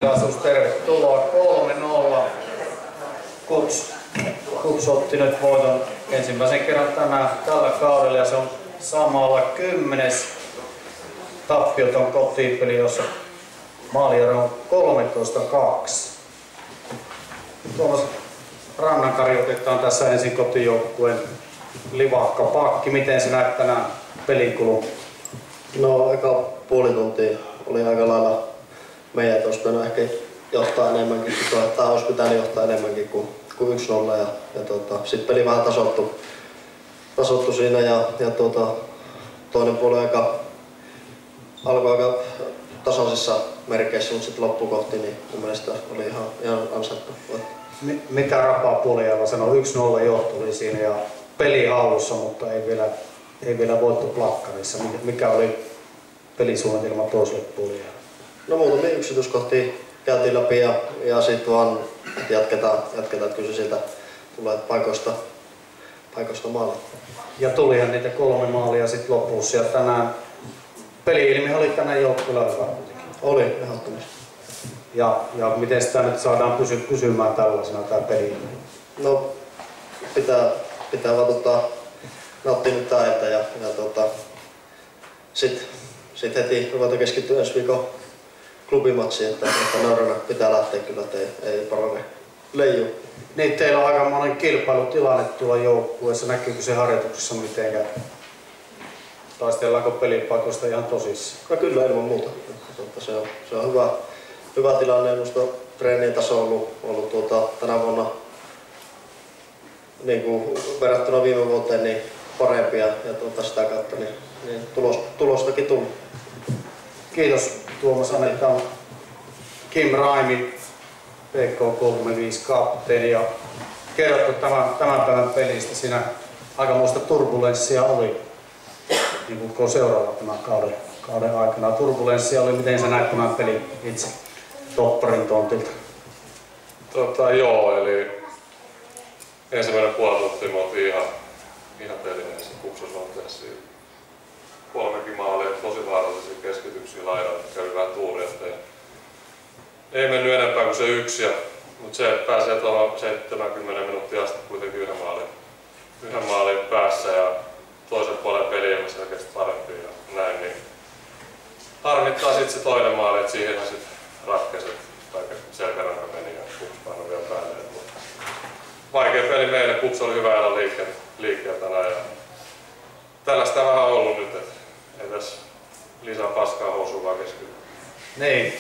Kasus, tervetuloa 3-0. Kups otti nyt voiton ensimmäisen kerran tällä kaudella ja se on samalla 10. tappioton kotipeli, jossa maaliero on 13-2. Tuomas Rannankari otetaan tässä ensin kotijoukkueen livakka pakki. Miten se näet tänään pelikulun? No eka puoli tuntia oli aika lailla meidät olisi pitänyt ehkä johtaa enemmänkin, tai olisi pitänyt johtaa enemmänkin kuin 1-0 ja sitten peli vähän tasoittui siinä ja toinen puoli alkoi aika tasaisissa merkeissä, mutta sitten loppukohti niin mun mielestä oli ihan ansaittu. Mikä rapaa puoliajalla sanoi 1-0 johto oli siinä ja peli hallussa, mutta ei vielä voitto plakkarissa. Mikä oli pelisuunnitelma toiselle puoliajalle? No muutamia yksityiskohtia käytiin läpi ja sitten vaan jatketaan, että kyllä se sieltä tulee paikoista maalia. Ja tulihan niitä 3 maalia sitten lopussa ja tänään peli-ilmi oli tänään joukkueella hyvä kuitenkin. Oli ehdottomasti. Ja miten sitä nyt saadaan pysymään tällaisena tämä peli-ilmi? No pitää vaan nauttia nyt täältä ja sitten heti ruveta keskittyä ensi viikon klubimatsiin, että Norrana pitää lähteä kyllä, että ei parane leiju. Niin, teillä on aika monen kilpailutilanne tuolla joukkueessa. Näkyykö se harjoituksessa mitenkään? Taistellaanko pelipaikoista ihan tosissaan? No kyllä ilman muuta. Se on hyvä tilanne. Minusta treenien taso on ollut tänä vuonna niin kuin verrattuna viime vuoteen niin parempia ja sitä kautta niin tulostakin tullut. Kiitos Tuomas. Annetaan Kim Raimi, PK35 kapteeni, ja kerrottu tämän päivän pelistä. Siinä aikamoista turbulenssia oli, niin kuin seuraava tämän kauden aikana. Turbulenssia oli, miten sä näet tämän pelin itse topparin tontilta? Joo, eli ensimmäinen puoli tuntia me oltiin ihan pelineessä kupsasuhteessa. 3 maalia, tosi vaarallisia keskityksiä laidalla, kävi vähän tuuri, ettei ei mennyt enempää kuin se 1, mutta se pääsee tuohon 70 minuuttia asti kuitenkin yhden maalin päässä ja toisen puolen peli on selkeästi parempi ja näin, niin harmittaa sitten se toinen maali, että siihen sitten ratkesi, että selkäranka meni ja Kups painoi vielä päälle. Vaikea peli meille, Kups oli hyvä ajalla liikkeellä tänään ja tällaista vähän on ollut nyt, että ei tässä lisää paskaa housuun vaan keskellä. Niin.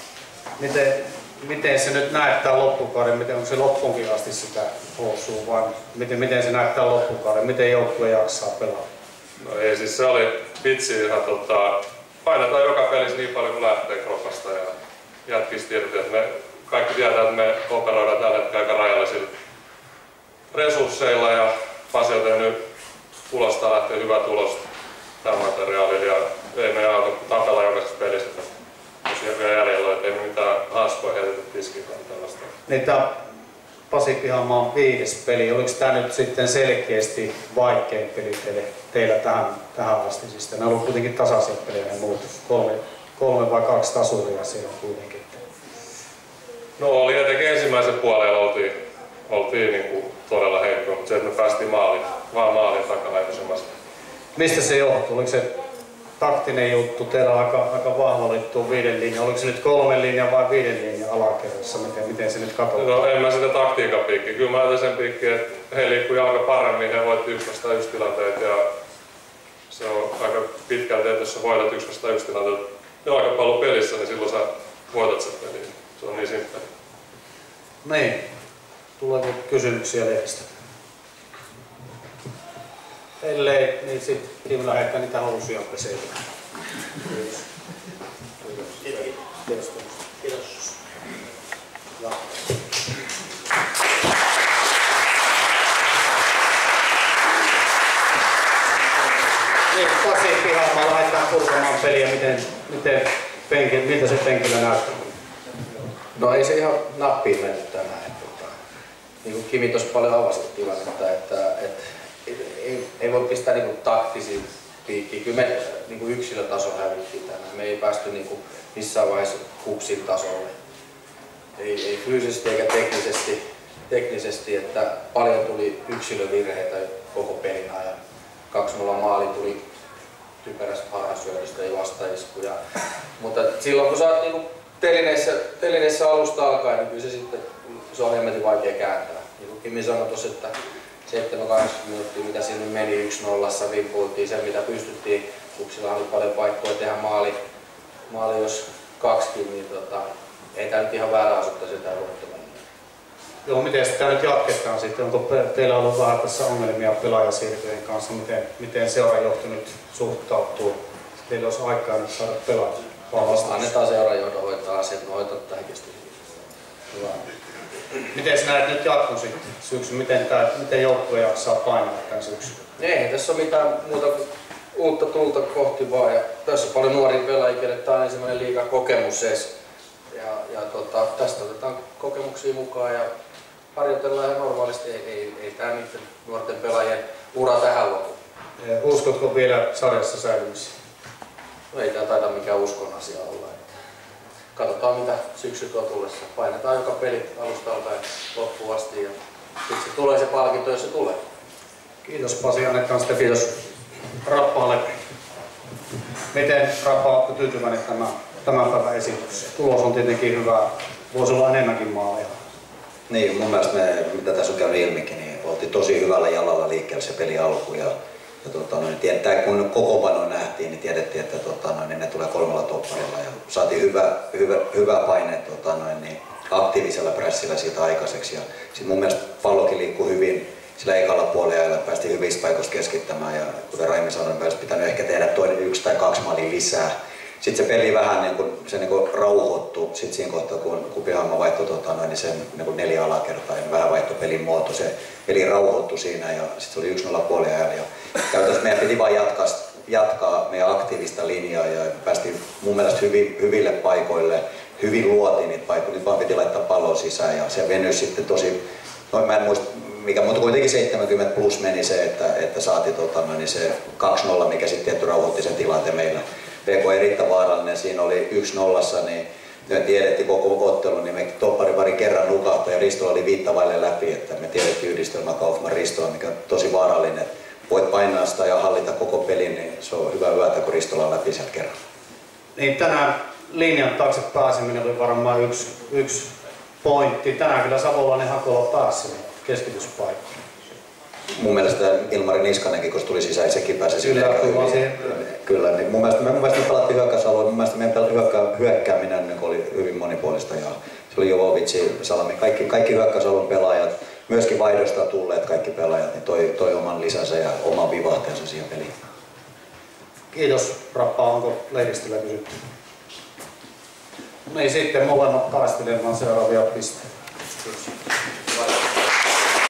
Miten se nyt näyttää loppukauden? Onko se loppuunkin asti sitä housua vai miten se näyttää loppukauden? Miten joukkue jaksaa pelata? No ei, siis se oli vitsi ihan painetaan joka pelissä niin paljon kuin lähtee kropasta ja jätkistä tiedetään, että me kaikki tietää, että me operoidaan tällä hetkellä aika rajallisilla resursseilla ja Pasi on tehnyt tulosta lähtee hyvä tulos tällä materiaalilla ja ei me auta tapella jokaisessa pelissä. Jos vielä jäljellä, ettei me mitään haaskoja heitetty tiskiin tai tällaista. Niin tämä Pasi Pihanmaan 5. peli, oliko tämä nyt sitten selkeästi vaikein peli teillä tähän asti? Siis ne on ollut kuitenkin tasaisia pelejä ne muutos. 3 vai 2 tasuria siellä kuitenkin. No oli etenkin ensimmäisen puolella oltiin niin kuin todella heikkoa, mutta se, että me päästiin maaliin takalähtöisemmästä. Mistä se johtuu? Oliko se taktinen juttu teillä aika vahva oli tuo 5 linja? Oliko se nyt 3 linja vai 5 linja alakerrassa? Miten se nyt katsotaan? No en mä sitä taktiikan piikkiä. Kyllä mä ajattelin sen piikkiä, että he liikkui aika paremmin, he voitti 1-1 tilanteet ja se on aika pitkälti, että jos sä voitat 1-1 tilanteet ja aika paljon pelissä, niin silloin sä voitat sen pelin. Se on niin simppeli. Niin. Tuleeko kysymyksiä lehdistä? Ellei, niin sitten Kim lähettää niitä housuja peseihin. Kiitos. Kiitos. Ja. Niin, Pasi Pihanmaa laitetaan purkamaan peliä. Miltä se penkillä näyttää? No ei se ihan nappiin mennyt tänään. Niin kuin Kimi tuossa paljon avasi tilannetta, että ei voi pistää niin kuin taktisia piikkiä. Kyllä me niin kuin yksilötaso hävittiin tänään. Me ei päästy niin kuin missään vaiheessa Kupsin tasolle. ei fyysisesti eikä teknisesti, että paljon tuli yksilövirheitä koko pelin ajan. 2-0 maali tuli typerästä haarasyötöstä, ei vastaiskuja. Mutta silloin kun sä oot niinku telineissä alusta alkaen, niin kyllä se on hemmetin vaikea kääntää. Niin kuin Kimi sanoi tuossa, että 7-8 minuuttia, mitä sinne meni 1-0, rimpuiltiin sen mitä pystyttiin. Kuksilla oli paljon paikkoja tehdä maali jos 2, niin ei tämä nyt ihan väärä asutta sitä voittamaan. Joo, miten sitä nyt jatketaan sitten? Onko teillä ollut vähän tässä ongelmia pelaajasiirtojen kanssa? Miten seurajohto nyt suhtautuu? Teillä olisi aikaa nyt saada pelata. Annetaan seurajohdon hoitaa asiat, no hoitaa tähän kestyy. Hyvä. Miten sinä näet nyt jatkon sitten syksyn? Miten joukkue jaksaa painaa tämän syksyn? Ei tässä ole mitään muuta kuin uutta tulta kohti vaan. Ja tässä on paljon nuoria pelaajia, kelle tämä on ensimmäinen liigakokemus edes. Ja tästä otetaan kokemuksia mukaan ja harjoitellaan ihan normaalisti. Ei tämä niiden nuorten pelaajien ura tähän lopu. Uskotko vielä sarjassa säilymisiin? No ei tämä taida mikään uskon asia olla. Katsotaan mitä syksy tuo tullessa. Painetaan joka peli alusta alkaen loppuun asti ja sitten se tulee se palkinto, jos se tulee. Kiitos Pasi, annetaan sitten kiitos Rappaalle. Miten Rappa, oletko tyytyväinen tämän päivän esitykseen? Tulos on tietenkin hyvä, voisi olla enemmänkin maaleja. Niin, mun mielestä mitä tässä on käynyt ilmikin, niin oltiin tosi hyvällä jalalla liikkeellä se peli alku. Kun kokoonpano nähtiin, niin tiedettiin, että ne tulee 3 topparilla ja saatiin hyvä paine aktiivisella pressillä siitä aikaiseksi. Ja sit mun mielestä pallokin liikkui hyvin sillä ekalla puolella, päästiin hyvistä paikoista keskittämään ja kuten Raimi sanoi, niin olisi pitänyt ehkä tehdä toinen 1 tai 2 maalia lisää. Sitten se peli vähän rauhoittui sit siinä kohtaa, kun Pihaama vaihtoi sen 4 alakertaa ja vähän vaihtoi pelin muoto. Se peli rauhoittui siinä ja sitten se oli 1-0 puoliajalla. Käytännössä meidän piti vain jatkaa meidän aktiivista linjaa ja päästiin mun mielestä hyville paikoille. Hyvin luotiin niitä paikkoja, nyt vaan piti laittaa pallon sisään ja se venyi sitten tosi, mä en muista mikä, mutta kuitenkin 70 plus meni se, että saatiin se 2-0, mikä sitten tietty rauhoitti sen tilanteen meillä. PK erittäin vaarallinen, siinä oli 1-0, niin me tiedettiin koko ottelu, niin me toppari pari kerran nukahtui ja Ristola oli viittavaille läpi, että me tiedettiin yhdistelmä Kaufman Ristola, mikä on tosi vaarallinen. Voit painaa sitä ja hallita koko pelin, niin se on hyvä yötä, kun Ristola on läpi sieltä kerran. Niin tänään linjan taakse pääseminen oli varmaan yksi pointti. Tänään kyllä Savolainen Hakola pääsi keskityspaikkaan. Mun mielestä Ilmari Niskanenkin, kun tuli sisään, sekin pääsi silleen. Kyllä, niin mun mielestä me pelattiin hyökkäysalueen. Mun mielestä meidän hyökkääminen oli hyvin monipuolista. Ja se oli Jovovitsi, Salami, kaikki hyökkäysalueen pelaajat, myöskin vaihdosta tulleet kaikki pelaajat, niin toi oman lisänsä ja oman vivahteensa siihen peliin. Kiitos Rappa, onko lehdistöllä kysytty? No niin, sitten molemmat taistelemaan seuraavia pisteitä. Kiitos.